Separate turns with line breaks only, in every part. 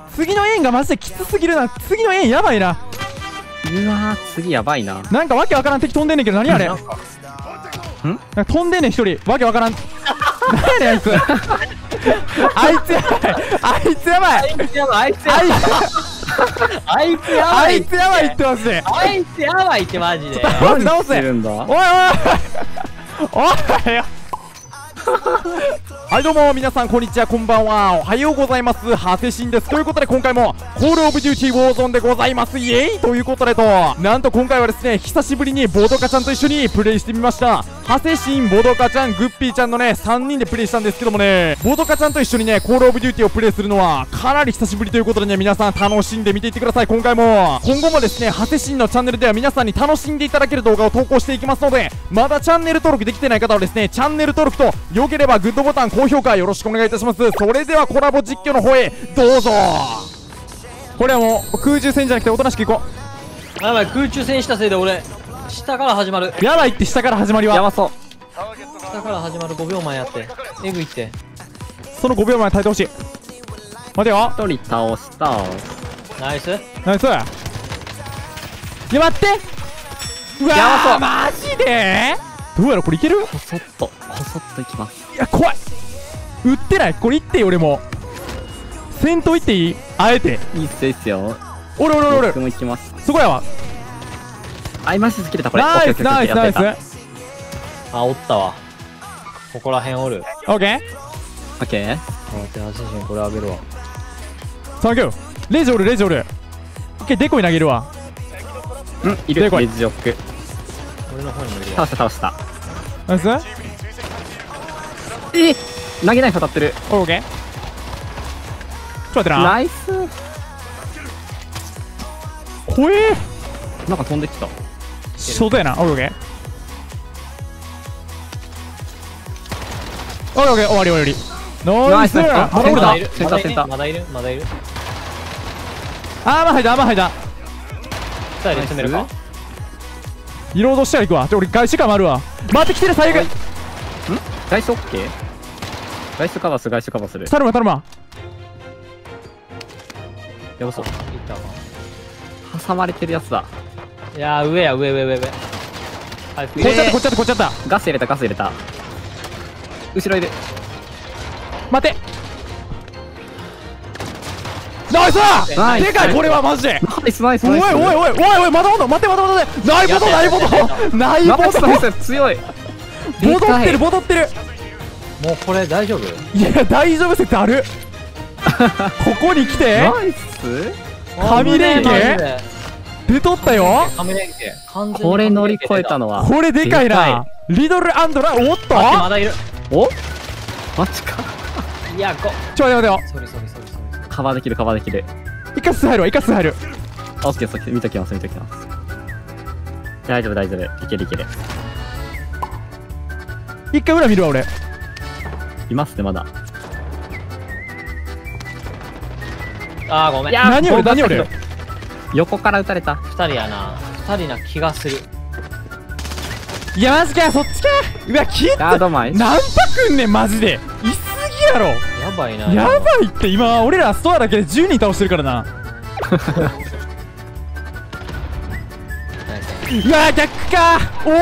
次の円がマジできつすぎるな。次の円やばいな。
うわー、次やばいな。
なんかわけわからん敵飛んでんねんけど、何あれ。なんか飛んでんねん一人。わけわからん。何やねんあいつ。あいつやばい。あいつやばい。
あいつやばい。あいつやばい。あいつやばい。
あいつやばいってマジで。
あいつやばいってマジで。
直せ。おいおいおいよ。はいどうも皆さんこんにちは、こんばんは、おはようございます。ハセシンです。ということで今回もコールオブデューティーウォーゾンでございます。イエーイということでなんと今回はですね、久しぶりにボドカちゃんと一緒にプレイしてみました。ハセシン、ボドカちゃん、グッピーちゃんのね3人でプレイしたんですけどもね、ボドカちゃんと一緒にねコールオブデューティーをプレイするのはかなり久しぶりということでね、皆さん楽しんで見ていってください。今後もですね、ハセシンのチャンネルでは皆さんに楽しんでいただける動画を投稿していきますので、まだチャンネル登録できてない方はですね、チャンネル登録と良ければグッドボタン、高評価よろしくお願いいたします。それではコラボ実況の方へどうぞ。これはもう空中戦じゃなくておとなしくいこ
う。やばい、空中戦したせいで俺下から始まる。
やばいって。下から始まりは
やばそう。
下から始まる。5秒前やってエグいって。
その5秒前耐えてほしい。待てよ。
1人倒した。
ナイス
ナイス。いや待って、うわーマジでどうやらこれいける。
こそっといきます。
いや怖い。撃ってない。これいってよ。俺も戦闘いっていい。あえて
いいっすよいいっすよ。
俺
僕も行きます。
そこやわ。
アイマシス切れた。これ
ナイスナイスナイス。
あ、おったわ。ここら辺おる。
オッケー
待って、8時にこれあげるわ。
サンキュー。レジおるレジおる。オッケー、デコイ投げるわ。
いる。レジオック
俺の方にもいるわ。
倒した。
ナイス。
投げない当たってる。
オッケー。ちょっと待ってな。
ナイス。
怖え。
なんか飛んできた。
ショートやな。オッケーオッケーオッケー。終わり終わり。ナイス。まだおるだ。
まだいる。
アーマー入った。2
人で詰めるか。
リロードしたら行くわ。俺外周から回るわ。待ってきてる最悪。
外周オッケー。外周カバーする。
頼むわ。
やばそう。挟まれてるやつだ。
いやー、上。
こっちゃった。
ガス入れた。後ろいる。
待って。ナイス。でかい。これはマジで
ナイス。
おいまだ待ってないボト
強い。
ボトってる。
もうこれ大丈夫。
いや大丈夫説ある。ここに来て
ナイス。
神連携出とったよ。
神連携
これ乗り越えたのは
これでかいな。リドルアンドラ。おっと
まだいる。
おマジか。
いや
ちょ待てよ。
ソリ
カバーできる。
一回数入る。
オッケー。見ときます。大丈夫。いける。
一回裏見るわ俺。
いますねまだ。
あーごめん。
何俺
横から撃たれた。
2人な気がする。
いやマジか。そっちか。うわキッ
ガードマイ
何パくんねんマジで。いすぎやろ。
やばいな。
やばいって。今俺らストアだけで10人倒してるからな。いや逆か。お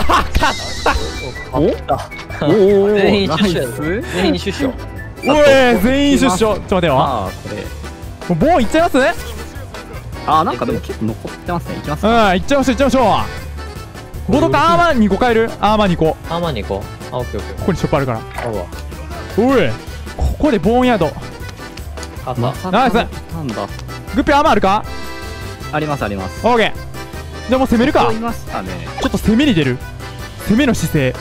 お
全員出所。
おい全員出所。ちょっと待てよ。
ああこれ
もうボーンいっちゃいます。
なんかでも結構残ってますね。いきます。
いっちゃいましょう。ボトカアーマー2個買える。アーマー2個。
あ、オッケー。
ここにショップあるから。
あるわ。
おいここでボーンヤード。ナイス。
なんだ。
グッピーアーマーあるか。
あります。
オッケー。じゃあもう攻めるか。ちょっと攻めに出る。攻めの姿勢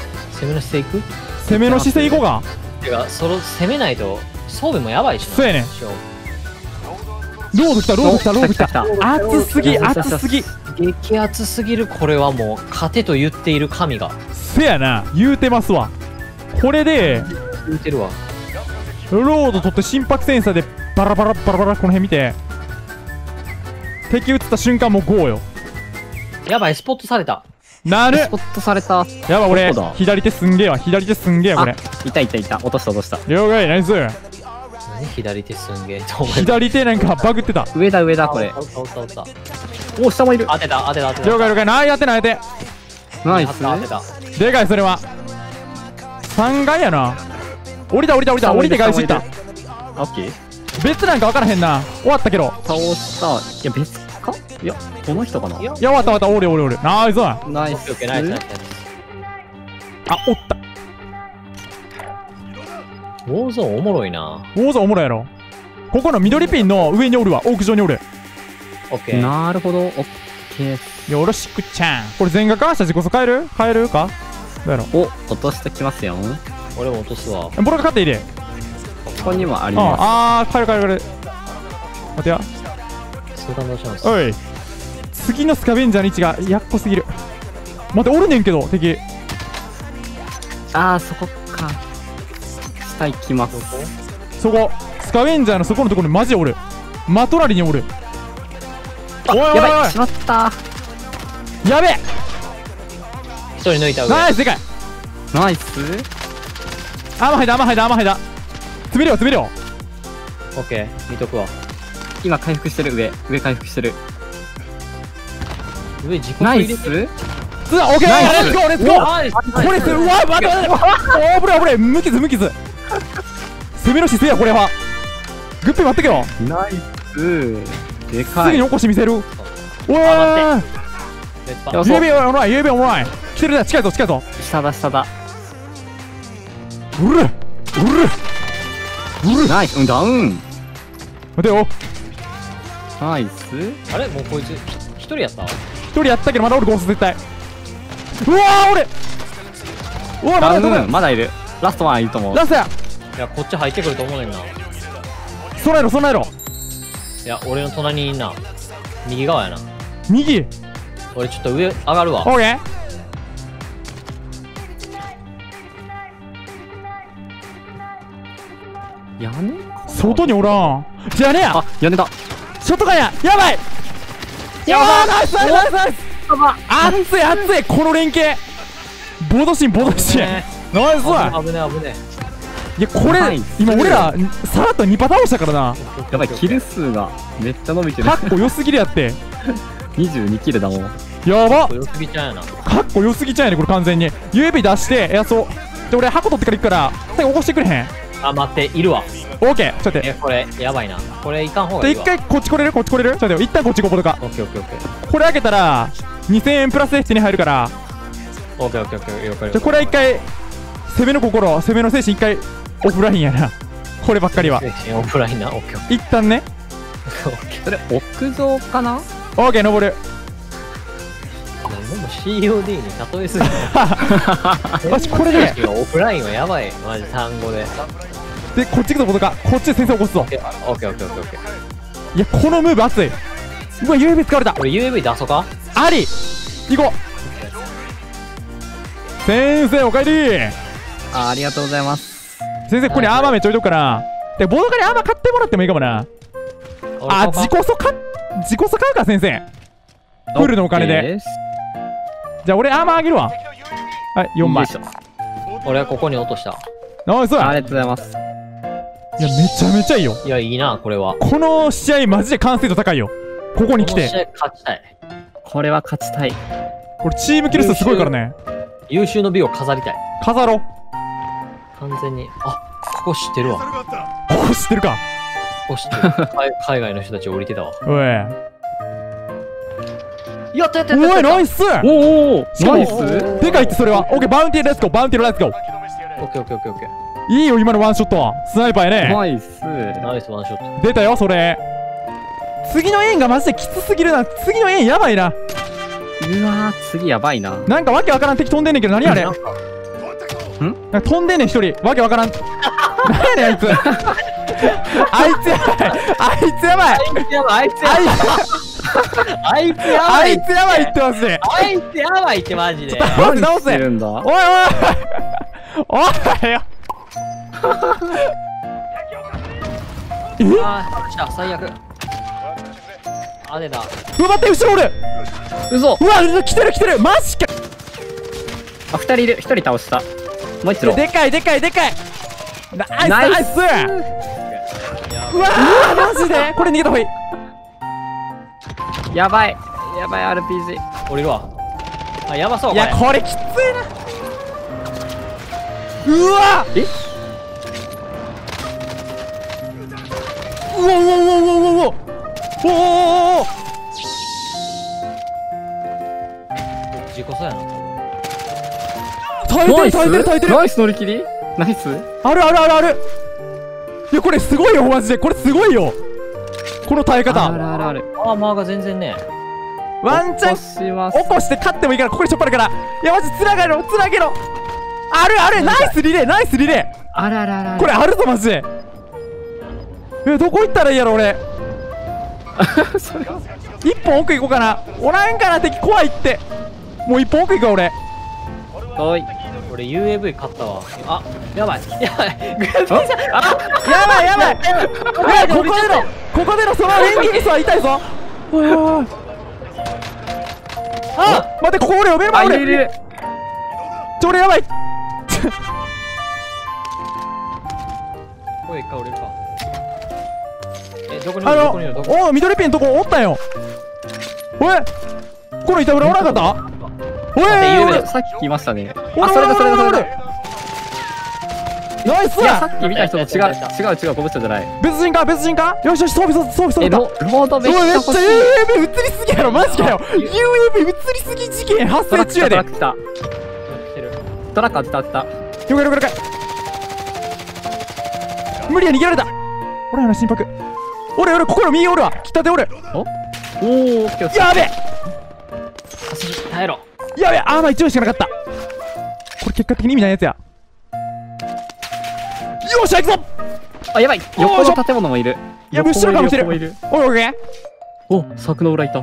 行こうか。
てか攻めないと装備もやばいしな。
そうやね。ロード来た。熱すぎ。
激アツすぎる。これはもう勝てと言っている神が。
せやな。言うてますわ。これで
言うてるわ。
ロード取って心拍センサーでバラバラこの辺見て敵撃った瞬間もう5よ。
やばい、スポットされた。
なる。
スポットされた。
やばい俺左手すんげえわ。これ
いた。落とした。
了解。ナイス。
左手すんげえと思い
左手なんかバグってた。
上だ、上だ、これ。
おった。
お、下もいる。
当てた。
了解了解。なあ、やってないやって。
ナイス。
当てた。
でかい、それは。3階やな。降りて外し行った。
オッケー。
別なんか分からへんな。終わったけど。
倒した。いや、別かいや、この人かな。
いや
終わった。おる。ナイス。あ、
ナイス。
オッケー、ナイス。
おった。
ウォーゾーンおもろいな。
ウォーゾーおもろいやろ。ここの緑ピンの上におるわ。屋上におる。
オッケー。
なるほど。オッケー。
よろしくちゃん。これ全額明日自己変えるかどうやろ。
お、落としてきますよ。
俺も落とすわ。
ボロが勝っていいで。
ここにもあります。
変える。待てや。
セカンドチャンス。
おい。次のスカベンジャーの位置がやっこすぎる。待って、おるねんけど、敵。
そこか。下行きます。
そこ。スカベンジャーのそこのところにマジでおる。マトラリにおる。おい、
やばい、しまった。
やべえ。
一人抜いた上。
ナイス、でかい。
ナイス。
アーマー入った。詰めるよ。
オッケー、見とくわ。
今回復してる。上回復してる。
上自己
ナイ
入れて
ス。
オッケー、レッツゴー。これうわ、待って。危ない。無傷。攻めの姿勢や、これは。グッピー待ってけよ。
ナイス。でかい。
すぐに起こしてみせる。おい。指おもろい。来てるね、近いぞ。
下だ。
うる。
ナイス。ダウン。
待てよ。
ナイス。
あれもうこいつ一人やった？
一人やったけどまだおるゴースト絶対。うわー俺。うわ
ダウン。まだいる。ラストワンいると思う。
ラストや。
いや、こっち入ってくると思うねんな。
備えろ。
いや、俺の隣にいんな。右側やな。
右。
俺ちょっと上上がるわ。
オッケー。
屋根
外におらん。じゃあねや。
屋根だ。
ショットガンや。やばい。ナイス。熱い。この連携。ボードシーン。ナイス。
危ね
いや、これ今俺らさらっと2パターンしたからな。
やばい、キル数がめっちゃ伸びてる。
かっこよすぎるやって。
22キルだもん。
やば。
良すぎちゃうやな。
かっこよすぎちゃうやね、これ完全に。UAV 出してそうで、俺箱取ってから行くから最後起こしてくれへん。
待って、いるわ。
オッケー。ちょっと待って。
これやばいな。これいかんほうがいいわ。
一回こっち来れる。ちょっと待ってよ。一旦こっち行こう。
オッケー。
これ開けたら2000円プラスで手に入るから。
オッケー。
じゃこれは一回攻めの精神一回オフラインやな。こればっかりは
オフラインな。オッケー。
一旦ね。
それ屋上かな。
オッケー、登る。
でも COD に例えすぎる。
よし、これで
オフラインはやばい。マジ単語で。
で、こっち行くぞ。こっちで先生起こすぞ。
オッケー。
いや、このムーブ熱い。うわ、UAV 使われた。
俺 UAV 出そうか。
あり。行こう。先生おかえり。
ありがとうございます。
先生、ここにアーマーめっちゃ置いとくから。で、ボードカにアーマー買ってもらってもいいかもな。自己素買うか、先生。フルのお金で。じゃあ俺アーマーあげるわ。はい、4枚。
俺はここに落とした。
ナイス。
ありがとうございます。
いや、めちゃめちゃいいよ。
いや、いいな、これは。
この試合マジで完成度高いよ。ここに来て。
この試合勝ちたい。
これは勝ちたい。
これチームキル数すごいからね。
優秀の美を飾りたい。
飾ろう。
完全に。ここ知ってるわ。
ここ知ってるか。
ここ知ってる。海外の人たち降りてたわ。
おい。
やった
おい、ナイス。
おお、ナイス。
でかいってそれは。オッケー、バウンティーレッツゴー。
オッケー。
いいよ、今のワンショット。スナイパーやね。
ナイス
ワンショット。
出たよ、それ。次の円がマジできつすぎるな。次の円やばいな。
うわー、次やばいな。
なんかわけわからん敵飛んでんねんけど、何あれ。なんか飛んでんねん、一人。わけわからん。何やねん、あいつ。あいつやばい。あいつやばいってマジで。
あいつやばいってマジで。
直せ。
るんだ。
おいよ。
最悪。出た。
うわ、待って、後ろおる。
嘘。
うわ、来てる。マジか。
2人いる。1人倒した。もう一度。
でかい。ナイス。 うわーマジでこれ逃げた方がいい。
やばいやばい RPG。
降りるわ。あ、やばそう。
いやこれきついな。うわ
え
うわうわうわうわうわうわうわおお
事故そうやな。
耐えてる耐えてる耐えてる。
ナイス乗り切りナイス。
あるあるあるある。いやこれすごいよマジで。これすごいよこの耐え
ある
方。
あるある。
アーマーが全然ね。
ワンチャン
します。
起こして勝ってもいいからここにしょっぱるから。いやマジつながろつなげろ。あるあるナイスリレーナイスリレ
あるあるあるある。
ー。これあるぞマジで。どこ行ったらいいやろ俺。
それは
一本奥行こうかな。おらんかな敵怖いって。もう一本奥行くわ俺。
おい。
俺 UAV 買ったわ。あ、やばいやばい。グーピーさん。あ、
やばいやばい。いやここでのその演技ミスは痛いぞ。おいおいおい。あ待ってここ俺よ目の前
あ、いるい
俺。
る。
俺やばい。
これ一回降りるか。どこにおるどこにおるどこに
お緑ピンとこおったんよ。おいこの板裏おらんかった。おい俺
さっき来ましたね。
俺
あ、それだそれだそれだ。
ナイス
いや、さっき見た人と違う違うこの人じゃない。
別人か別人か。よしよし装備装備
ロードめっちゃ
めっちゃ
欲しい。
UAV 映りすぎやろマジかよ。UAV 映りすぎ事件発
トラック来た
生中やで。
トラック来た。
来てる。
トラック当てた当てた。
了解了解了解。無理や逃げられた。俺らの心拍。俺ここの右おるわ。来たておる。
おおー、オッケーオッケー。
やべえ
走り耐えろ。
やべえアーマー1枚しかなかった。これ結果的に意味ないやつや。よっしゃ行くぞ。
あ、やばい。横の建物もいる。
いや後ろかもしれん。
横もいる。
おいオッケー。
お、柵の裏いた。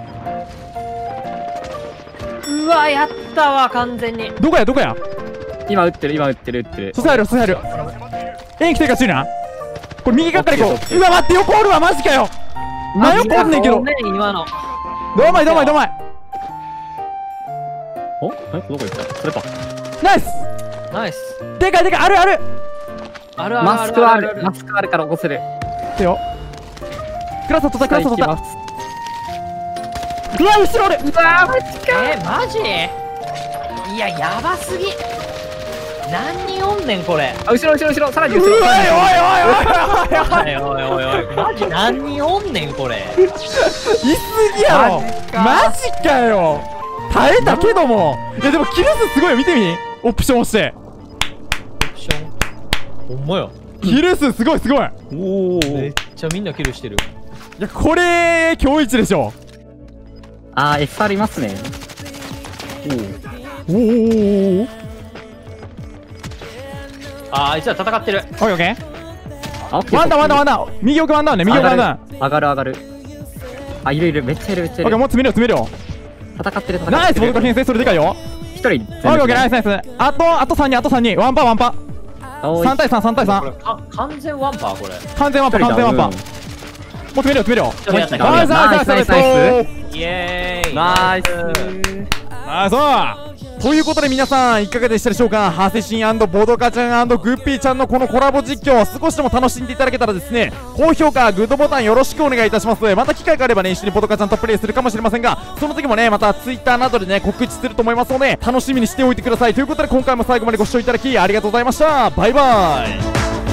うわ、やったわ、完全に。
どこやどこや。
今撃ってる。
そさやるそさやる。円来てるかついな。これ右側から行こう。うわ待って横おるわマジかよ。真横おんねんけど。
ね、今の。
どうまいどうまいどうまい。
お、どこ行ったそれか。
ナイス。
ナイス。
でかいでかいあるある。
あるある
マスクある。マスクあるから起こせる。
てよ。クラス取ったクラス取った。
行きます。
うわ後ろおる。
うわー、マジか。
マジ。いや、やばすぎ。何人おんねんこれ。
あ、後ろ、さらに後ろ。
うわおいおいおいおいおい。
おいおいおいおい、マジ何人おんねんこれ。
いすぎやろマジかよ。耐えたけども。いやでもキル数すごいよ見てみ。オプション押して
オプション。ほんまや。
キル数すごいすごい。
お
めっちゃみんなキルしてる。
いやこれ今日一でしょ。
あー、SR いますね。
おお。
あいつら戦ってる。
オッケーオッケ
あ、オッケー。
ー。ワンダワンダワンダ。右奥ワンダウンね右奥ワンダウン。
上がる。あ、いる。めっちゃいる。
オッケーもう詰めるよ詰めるよ。
戦ってる。
ナイスボトル編成それでかいよ。
一人。オッ
オッケーオッケーナイスナイス。あと3人ワンパ3対3対
これ
3。
完全ワンパーこれ。
完全ワンパもう詰めるよ。
ちょっとやったか。
ナイスナイスナイスナイス。
イエーイ。
ナイス。
あそうということで皆さんいかがでしたでしょうか。ハセシンボドカちゃんグッピーちゃんのこのコラボ実況少しでも楽しんでいただけたらですね、高評価グッドボタンよろしくお願いいたします。また機会があればね一緒にボドカちゃんとプレイするかもしれませんが、その時もねまた Twitter などでね告知すると思いますので楽しみにしておいてください。ということで今回も最後までご視聴いただきありがとうございました。バイバイ。